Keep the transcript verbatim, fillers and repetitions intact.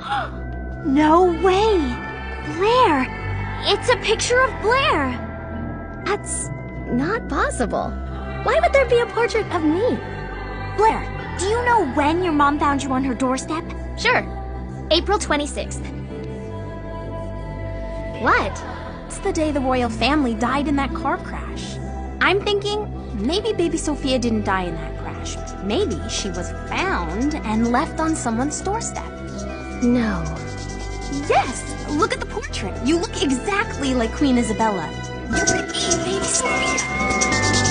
No way! Blair! It's a picture of Blair! That's not possible. Why would there be a portrait of me? Blair, do you know when your mom found you on her doorstep? Sure. April twenty-sixth. What? It's the day the royal family died in that car crash. I'm thinking maybe baby Sophia didn't die in that crash. Maybe she was found and left on someone's doorstep. No. Yes! Look at the portrait. You look exactly like Queen Isabella. You could be baby Sophia.